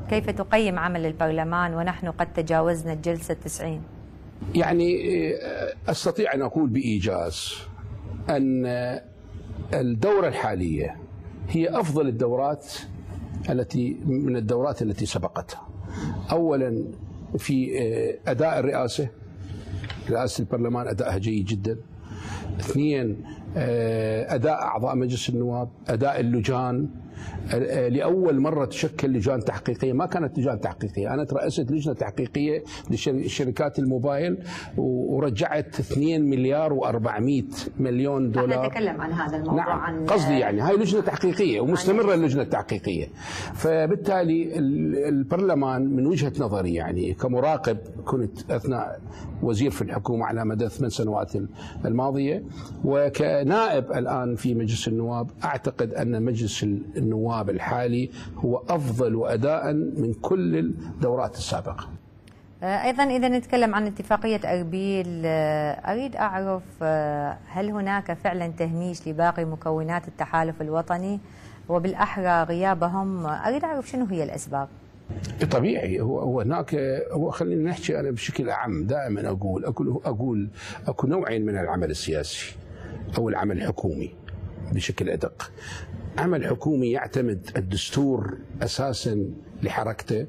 كيف تقيم عمل البرلمان ونحن قد تجاوزنا الجلسة 90؟ يعني أستطيع أن أقول بإيجاز أن الدورة الحالية هي أفضل الدورات من الدورات التي سبقتها. أولا في أداء رئاسة البرلمان أدائها جيد جدا. اثنين، أداء أعضاء مجلس النواب، أداء اللجان. لأول مرة تشكل لجان تحقيقية، ما كانت لجان تحقيقية. أنا ترأست لجنة تحقيقية لشركات الموبايل ورجعت 2 مليار و400 مليون دولار. نتكلم عن هذا الموضوع. نعم. عن قصدي يعني هاي لجنة تحقيقية ومستمرة اللجنة التحقيقية. فبالتالي البرلمان من وجهة نظري يعني كمراقب، كنت أثناء وزير في الحكومة على مدى 8 سنوات الماضية، وكنائب الآن في مجلس النواب، أعتقد أن مجلس النواب الحالي هو أفضل أداء من كل الدورات السابقة. أيضا إذا نتكلم عن اتفاقية أربيل، أريد أعرف هل هناك فعلا تهميش لباقي مكونات التحالف الوطني، وبالأحرى غيابهم؟ أريد أعرف شنو هي الأسباب. طبيعي هو هناك، خلينا نحكي أنا بشكل أعم. دائما أقول أكو نوعين من العمل السياسي أو العمل الحكومي بشكل أدق. عمل حكومي يعتمد الدستور أساسا لحركته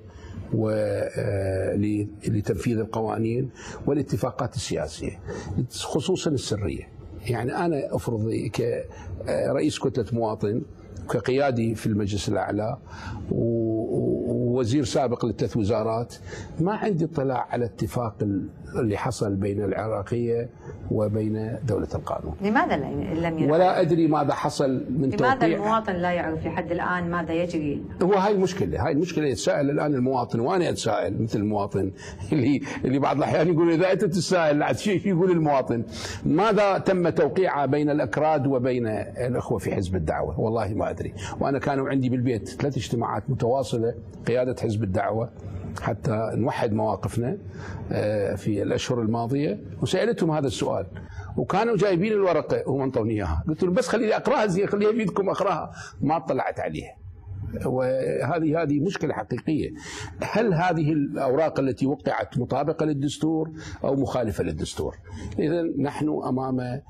ولتنفيذ القوانين والاتفاقات السياسية، خصوصا السرية. يعني أنا أفرض كرئيس كتلة مواطن، كقيادي في المجلس الأعلى ووزير سابق ل3 وزارات، ما عندي اطلاع على اتفاق اللي حصل بين العراقية وبين دولة القانون. لماذا لم يعرف؟ ولا أدري ماذا حصل من توقيع. لماذا المواطن لا يعرف لحد الآن ماذا يجري؟ هو هاي المشكلة يتساءل الآن المواطن، وأنا أتساءل مثل المواطن اللي بعض الأحيان يقول إذا أنت تتساءل يقول المواطن ماذا تم توقيعه بين الأكراد وبين الأخوة في حزب الدعوة. والله ما أدري. وأنا كانوا عندي بالبيت 3 اجتماعات متواصلة قيادة حزب الدعوة حتى نوحد مواقفنا في الأشهر الماضية، وسألتهم هذا السؤال وكانوا جايبين الورقة وهم انطوني إياها. قلت لهم بس خليني أقرأها زي خليها بيدكم أقرأها. ما اطلعت عليها. وهذه مشكلة حقيقية. هل هذه الأوراق التي وقعت مطابقة للدستور أو مخالفة للدستور؟ إذا نحن أمام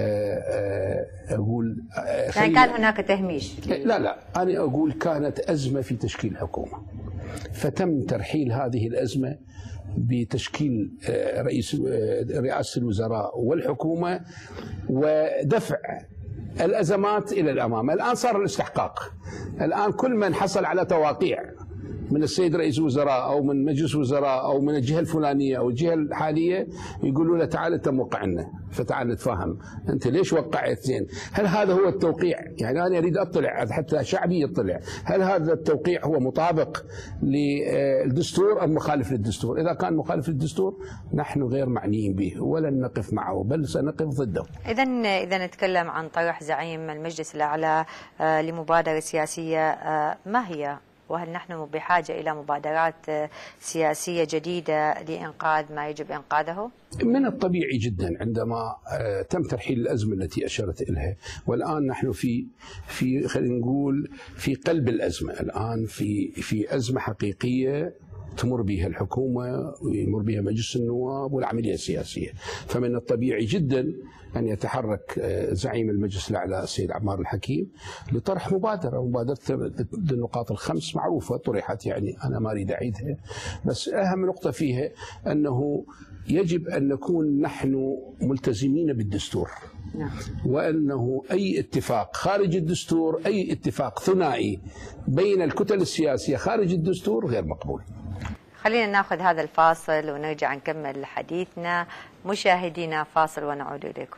أقول يعني كان هناك تهميش. لا أنا أقول كانت أزمة في تشكيل حكومة، فتم ترحيل هذه الأزمة بتشكيل رئاسة الوزراء والحكومة ودفع الأزمات إلى الأمام. الآن صار الاستحقاق. الآن كل من حصل على تواقيع من السيد رئيس الوزراء أو من مجلس وزراء أو من الجهة الفلانية أو الجهة الحالية يقولوا له تعال أنت موقع لنا، فتعال نتفاهم أنت ليش وقعت زين. هل هذا هو التوقيع؟ يعني أنا أريد أطلع حتى شعبي يطلع، هل هذا التوقيع هو مطابق للدستور أم مخالف للدستور؟ إذا كان مخالف للدستور نحن غير معنيين به ولن نقف معه بل سنقف ضده. إذا نتكلم عن طرح زعيم المجلس الأعلى لمبادرة سياسية، ما هي؟ وهل نحن بحاجة إلى مبادرات سياسية جديدة لإنقاذ ما يجب إنقاذه؟ من الطبيعي جدا عندما تم ترحيل الأزمة التي أشرت إليها، والآن نحن في خلينا نقول في قلب الأزمة. الآن في أزمة حقيقية تمر بها الحكومة ويمر بها مجلس النواب والعملية السياسية. فمن الطبيعي جدا أن يتحرك زعيم المجلس الأعلى السيد عمار الحكيم لطرح مبادرة النقاط ال5 معروفة طرحت، يعني أنا ما أريد أعيدها، بس أهم نقطة فيها أنه يجب أن نكون نحن ملتزمين بالدستور، وأنه أي اتفاق خارج الدستور، أي اتفاق ثنائي بين الكتل السياسية خارج الدستور غير مقبول. خلينا ناخذ هذا الفاصل ونرجع نكمل حديثنا. مشاهدينا فاصل ونعود إليكم.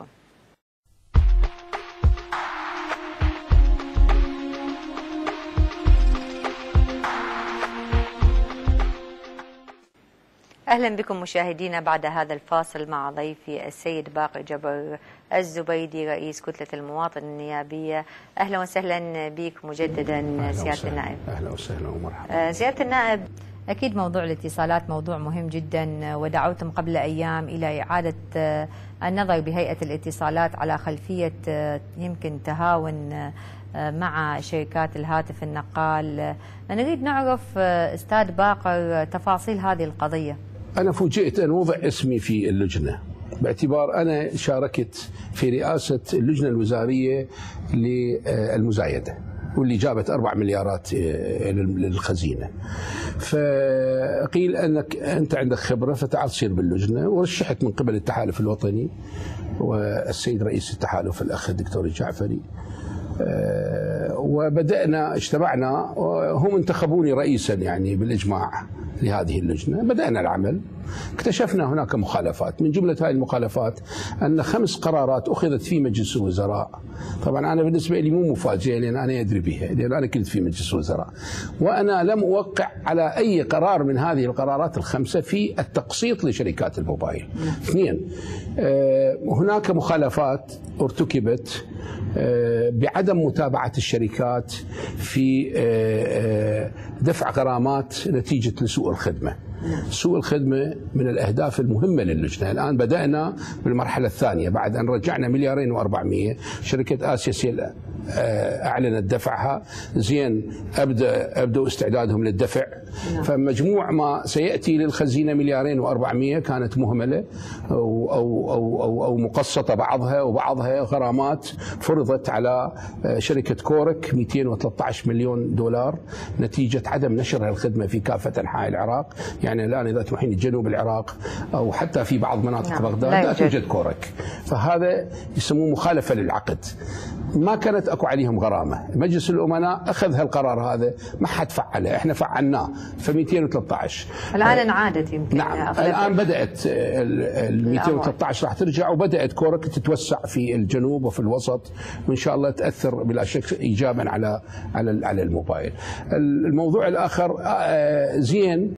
أهلا بكم مشاهدينا بعد هذا الفاصل مع ضيفي السيد باقر جبر الزبيدي رئيس كتلة المواطن النيابية. أهلا وسهلا بك مجددا سيادة النائب. أهلا وسهلا ومرحبا. سيادة النائب، أكيد موضوع الاتصالات موضوع مهم جدا، ودعوتم قبل أيام إلى إعادة النظر بهيئة الاتصالات على خلفية يمكن تهاون مع شركات الهاتف النقال. نريد نعرف أستاذ باقر تفاصيل هذه القضية. أنا فوجئت أن وضع اسمي في اللجنة، باعتبار أنا شاركت في رئاسة اللجنة الوزارية للمزايدة واللي جابت 4 مليارات للخزينة. فقيل أنك أنت عندك خبرة فتعال تصير باللجنة، ورشحت من قبل التحالف الوطني والسيد رئيس التحالف الأخ الدكتور الجعفري، وبدأنا اجتمعنا، هم انتخبوني رئيسا يعني بالإجماع لهذه اللجنة. بدأنا العمل، اكتشفنا هناك مخالفات. من جملة هذه المخالفات أن 5 قرارات أخذت في مجلس الوزراء. طبعا أنا بالنسبة لي مو مفاجئة، لأن أنا أدري بها، لأن أنا كنت في مجلس الوزراء، وأنا لم أوقع على أي قرار من هذه القرارات ال5 في التقسيط لشركات الموبايل. 2، هناك مخالفات ارتكبت بعدم متابعة الشركات في دفع غرامات نتيجة لسوء الخدمة. سوء الخدمة من الأهداف المهمة للجنة. الآن بدأنا بالمرحلة الثانية بعد أن رجعنا 2,400,000. شركة آسياسيل أعلنت دفعها، زين أبدأوا استعدادهم للدفع. فمجموع ما سيأتي للخزينة 2,400,000 كانت مهملة أو مقسطة بعضها، وبعضها غرامات فرضت على شركة كورك 213 مليون دولار نتيجة عدم نشر الخدمة في كافة أنحاء العراق. يعني الآن إذا تروحين جنوب العراق أو حتى في بعض مناطق بغداد لا توجد كورك. فهذا يسموه مخالفة للعقد. ما كانت اكو عليهم غرامه. مجلس الامناء اخذ هالقرار هذا، ما حد فعله، احنا فعلناه ف 213. الان انعادت يمكن. نعم الان بدات ال 213 راح ترجع، وبدات كورك تتوسع في الجنوب وفي الوسط، وان شاء الله تاثر بلا شك ايجابا على الموبايل. الموضوع الاخر زين